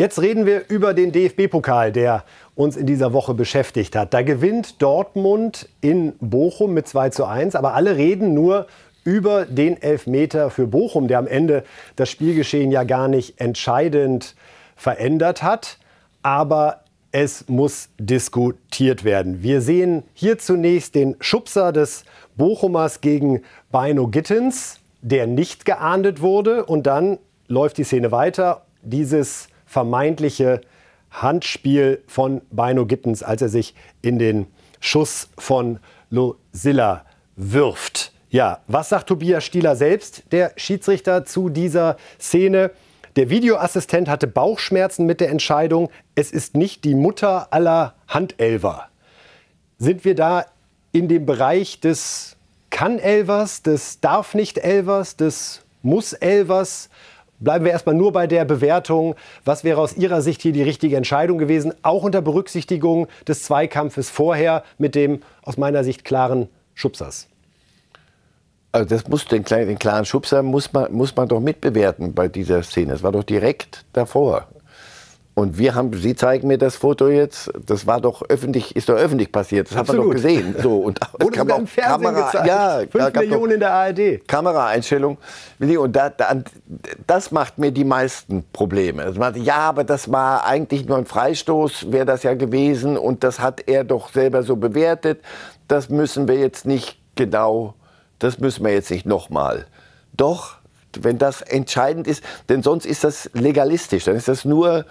Jetzt reden wir über den DFB-Pokal, der uns in dieser Woche beschäftigt hat. Da gewinnt Dortmund in Bochum mit 2:1, aber alle reden nur über den Elfmeter für Bochum, der am Ende das Spielgeschehen ja gar nicht entscheidend verändert hat. Aber es muss diskutiert werden. Wir sehen hier zunächst den Schubser des Bochumers gegen Beino Gittens, der nicht geahndet wurde. Und dann läuft die Szene weiter. Dieses vermeintliche Handspiel von Beino Gittens, als er sich in den Schuss von Losilla wirft. Ja, was sagt Tobias Stieler selbst, der Schiedsrichter, zu dieser Szene? Der Videoassistent hatte Bauchschmerzen mit der Entscheidung. Es ist nicht die Mutter aller Handelfer. Sind wir da in dem Bereich des Kann-Elfers, des Darf-nicht-Elfers, des Muss-Elfers? Bleiben wir erstmal nur bei der Bewertung. Was wäre aus Ihrer Sicht hier die richtige Entscheidung gewesen? Auch unter Berücksichtigung des Zweikampfes vorher mit dem aus meiner Sicht klaren Schubsers. Also das muss den klaren Schubser muss man doch mitbewerten bei dieser Szene. Es war doch direkt davor. Und Sie zeigen mir das Foto jetzt, das war doch öffentlich, ist doch öffentlich passiert. Das hat man doch gesehen. So, und es kam auch im Fernsehen gezeigt. Ja, 5 Millionen in der ARD. Kameraeinstellung. Und das macht mir die meisten Probleme. Also ja, aber das war eigentlich nur ein Freistoß, wäre das ja gewesen. Und das hat er doch selber so bewertet. Das müssen wir jetzt nicht genau... Das müssen wir jetzt nicht nochmal. Doch, wenn das entscheidend ist, denn sonst ist das legalistisch. Dann ist das nur,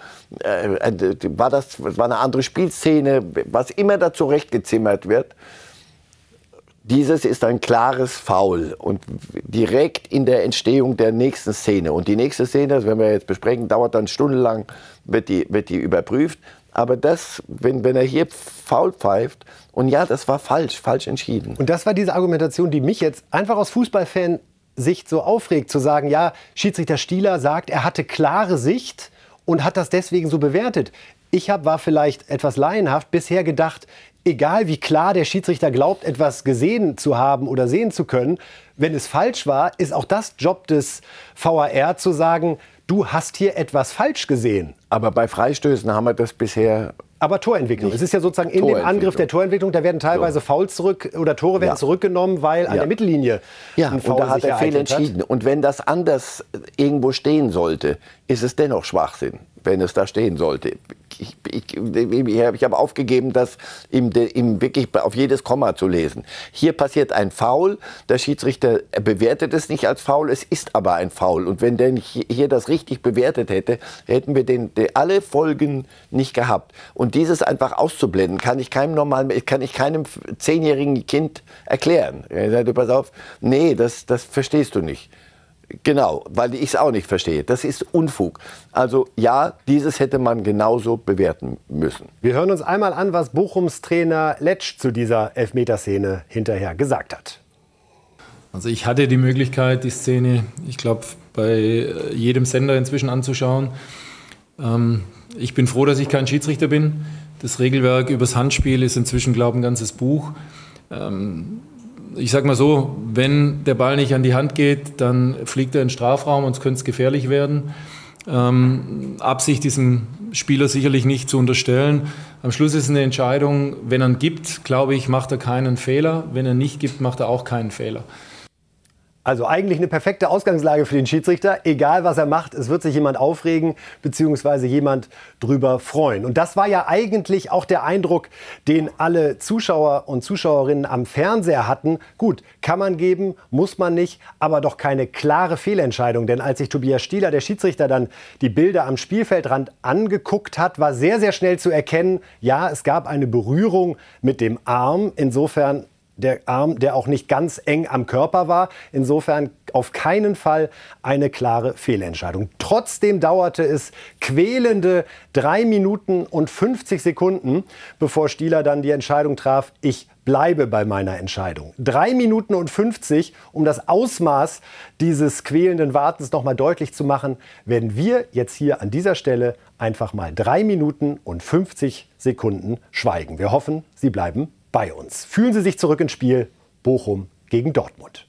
war eine andere Spielszene, was immer da zurechtgezimmert wird. Dieses ist ein klares Foul und direkt in der Entstehung der nächsten Szene. Und die nächste Szene, das werden wir jetzt besprechen, dauert dann stundenlang, wird die überprüft. Aber das, wenn er hier faul pfeift, und ja, das war falsch entschieden. Und das war diese Argumentation, die mich jetzt einfach aus Fußballfansicht so aufregt, zu sagen, ja, Schiedsrichter Stieler sagt, er hatte klare Sicht und hat das deswegen so bewertet. Ich war vielleicht etwas laienhaft bisher gedacht, egal wie klar der Schiedsrichter glaubt, etwas gesehen zu haben oder sehen zu können, wenn es falsch war, ist auch das Job des VAR zu sagen, du hast hier etwas falsch gesehen. Aber bei Freistößen haben wir das bisher... Aber Torentwicklung. Es ist ja sozusagen in dem Angriff der Torentwicklung, da werden teilweise Fouls Tore werden zurückgenommen, weil an der Mittellinie ein Foul und da hat er fehlentscheiden. Und wenn das anders irgendwo stehen sollte, ist es dennoch Schwachsinn, wenn es da stehen sollte. Ich habe aufgegeben, das wirklich auf jedes Komma zu lesen. Hier passiert ein Foul, der Schiedsrichter bewertet es nicht als Foul, es ist aber ein Foul. Und wenn der hier das richtig bewertet hätte, hätten wir alle Folgen nicht gehabt. Und dieses einfach auszublenden, kann ich keinem 10-jährigen Kind erklären. Er sagt, pass auf, nee, das verstehst du nicht. Genau, weil ich es auch nicht verstehe. Das ist Unfug. Also ja, dieses hätte man genauso bewerten müssen. Wir hören uns einmal an, was Bochums Trainer Letsch zu dieser Elfmeterszene hinterher gesagt hat. Also ich hatte die Möglichkeit, die Szene, ich glaube, bei jedem Sender inzwischen anzuschauen. Ich bin froh, dass ich kein Schiedsrichter bin. Das Regelwerk übers Handspiel ist inzwischen, glaube ich, ein ganzes Buch. Ich sage mal so, wenn der Ball nicht an die Hand geht, dann fliegt er in den Strafraum und es könnte gefährlich werden. Absicht diesem Spieler sicherlich nicht zu unterstellen. Am Schluss ist es eine Entscheidung, wenn er ihn gibt, glaube ich, macht er keinen Fehler. Wenn er nicht gibt, macht er auch keinen Fehler. Also eigentlich eine perfekte Ausgangslage für den Schiedsrichter. Egal, was er macht, es wird sich jemand aufregen bzw. jemand drüber freuen. Und das war ja eigentlich auch der Eindruck, den alle Zuschauer und Zuschauerinnen am Fernseher hatten. Gut, kann man geben, muss man nicht, aber doch keine klare Fehlentscheidung. Denn als sich Tobias Stieler, der Schiedsrichter, dann die Bilder am Spielfeldrand angeguckt hat, war sehr, sehr schnell zu erkennen, ja, es gab eine Berührung mit dem Arm. Insofern der Arm, der auch nicht ganz eng am Körper war. Insofern auf keinen Fall eine klare Fehlentscheidung. Trotzdem dauerte es quälende 3 Minuten und 50 Sekunden, bevor Stieler dann die Entscheidung traf, ich bleibe bei meiner Entscheidung. 3 Minuten und 50, um das Ausmaß dieses quälenden Wartens noch mal deutlich zu machen, werden wir jetzt hier an dieser Stelle einfach mal 3 Minuten und 50 Sekunden schweigen. Wir hoffen, Sie bleiben bei uns. Fühlen Sie sich zurück ins Spiel. Bochum gegen Dortmund.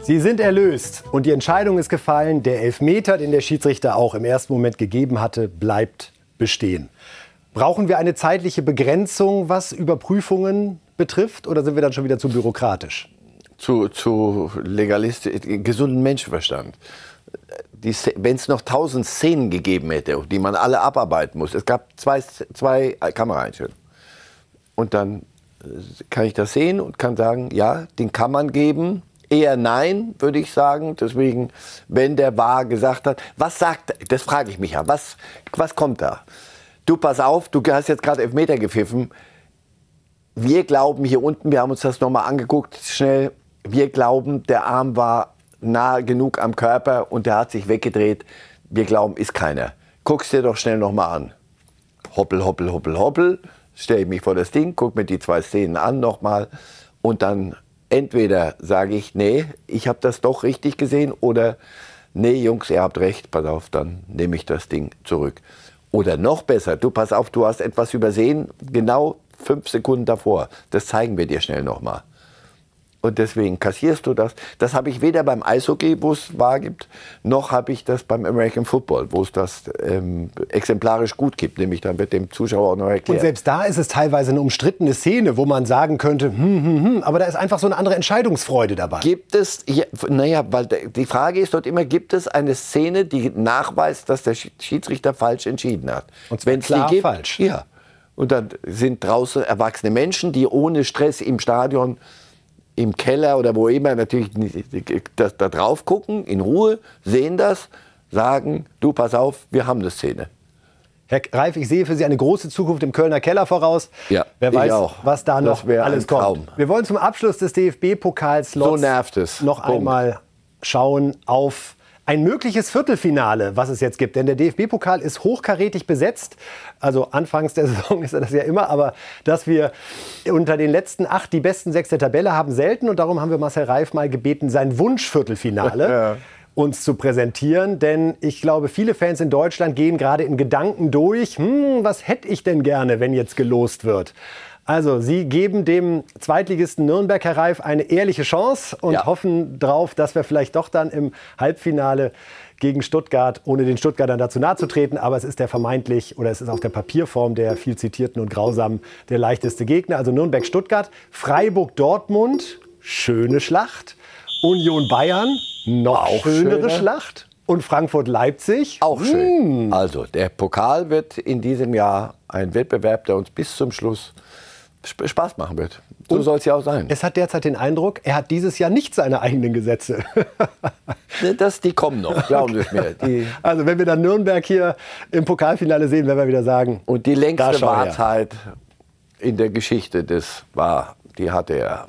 Sie sind erlöst und die Entscheidung ist gefallen. Der Elfmeter, den der Schiedsrichter auch im ersten Moment gegeben hatte, bleibt bestehen. Brauchen wir eine zeitliche Begrenzung, was Überprüfungen betrifft, oder sind wir dann schon wieder zu bürokratisch? Zu legalistisch, gesunden Menschenverstand. Wenn es noch 1000 Szenen gegeben hätte, die man alle abarbeiten muss, es gab zwei Kameraeinstellungen. Und dann kann ich das sehen und kann sagen, ja, den kann man geben. Eher nein, würde ich sagen. Deswegen, wenn der VAR gesagt hat, was sagt, das frage ich mich ja, was kommt da? Du, pass auf, du hast jetzt gerade Elfmeter gepfiffen. Wir glauben hier unten, wir haben uns das nochmal angeguckt, schnell, wir glauben, der Arm war nah genug am Körper und der hat sich weggedreht. Wir glauben, ist keiner. Guck's dir doch schnell nochmal an. Hoppel, hoppel, hoppel, hoppel. Stelle ich mich vor das Ding, guck mir die 2 Szenen an nochmal und dann entweder sage ich, nee, ich habe das doch richtig gesehen oder nee, Jungs, ihr habt recht, pass auf, dann nehme ich das Ding zurück. Oder noch besser, du pass auf, du hast etwas übersehen, genau 5 Sekunden davor. Das zeigen wir dir schnell nochmal. Und deswegen kassierst du das. Das habe ich weder beim Eishockey, wo es VAR gibt, noch habe ich das beim American Football, wo es das exemplarisch gut gibt. Nämlich dann wird dem Zuschauer auch noch erklärt. Und selbst da ist es teilweise eine umstrittene Szene, wo man sagen könnte, aber da ist einfach so eine andere Entscheidungsfreude dabei. Gibt es, ja, naja, weil die Frage ist dort immer, gibt es eine Szene, die nachweist, dass der Schiedsrichter falsch entschieden hat? Und zwar klar falsch. Ja. Und dann sind draußen erwachsene Menschen, die ohne Stress im Stadion, im Keller oder wo immer natürlich da drauf gucken, in Ruhe, sehen das, sagen, du pass auf, wir haben eine Szene. Herr Reif, ich sehe für Sie eine große Zukunft im Kölner Keller voraus. Ja, wer weiß, was da noch alles kommt. Traum. Wir wollen zum Abschluss des DFB-Pokals so nervt es. noch einmal schauen auf ein mögliches Viertelfinale, was es jetzt gibt. Denn der DFB-Pokal ist hochkarätig besetzt. Also anfangs der Saison ist er das ja immer. Aber dass wir unter den letzten 8 die besten 6 der Tabelle haben, selten. Und darum haben wir Marcel Reif mal gebeten, sein Wunsch-Viertelfinale uns zu präsentieren. Denn ich glaube, viele Fans in Deutschland gehen gerade in Gedanken durch. Was hätte ich denn gerne, wenn jetzt gelost wird? Also, Sie geben dem Zweitligisten Nürnberg, Herr Reif, eine ehrliche Chance und hoffen drauf, dass wir vielleicht doch dann im Halbfinale gegen Stuttgart, ohne den Stuttgartern dazu nahe zu treten, aber es ist der vermeintlich, oder es ist auf der Papierform der viel zitierten und grausamen, der leichteste Gegner. Also Nürnberg-Stuttgart, Freiburg-Dortmund, schöne Schlacht, Union-Bayern, noch auch schönere Schlacht. Und Frankfurt-Leipzig? Auch schön. Also, der Pokal wird in diesem Jahr ein Wettbewerb, der uns bis zum Schluss Spaß machen wird. So soll es ja auch sein. Es hat derzeit den Eindruck, er hat dieses Jahr nicht seine eigenen Gesetze. Die kommen noch, glauben Sie es mir. Also wenn wir dann Nürnberg hier im Pokalfinale sehen, werden wir wieder sagen. Und die längste Wartezeit in der Geschichte des die hatte er.